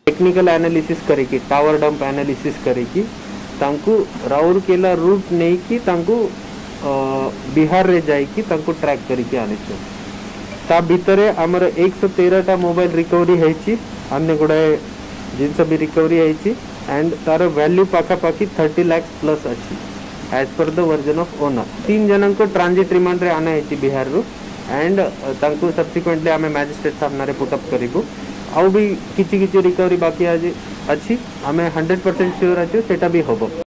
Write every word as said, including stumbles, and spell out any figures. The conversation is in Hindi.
टेक्निकल एनालिसिस करिकी टावर डंप एनालिसिस करिकी तांकु राउरकेला रूट नहीं कि तांकु बिहार रे जाइकी तांकु ट्रैक करिकी आनिछु ता भितरे हमर एक सौ तेरह टा मोबाइल रिकवरी हेची अन्य गुडाए जिनस भी रिकवरी हेची एंड तार वैल्यू पाखा पाखी थर्टी लाख प्लस अच्छी as per the version of owner तीन जन को ट्रांजिट रिमांड रे आना हेची बिहार रु एंड तांकु सब्सिक्वेंटली आमे मैजिस्ट्रेट सामने पुटअप करिबु आउ भी किछि किछि रिकवरी बाकी आज अच्छी आमे हंड्रेड परसेंट श्योर अच्छे सेटा भी होबो।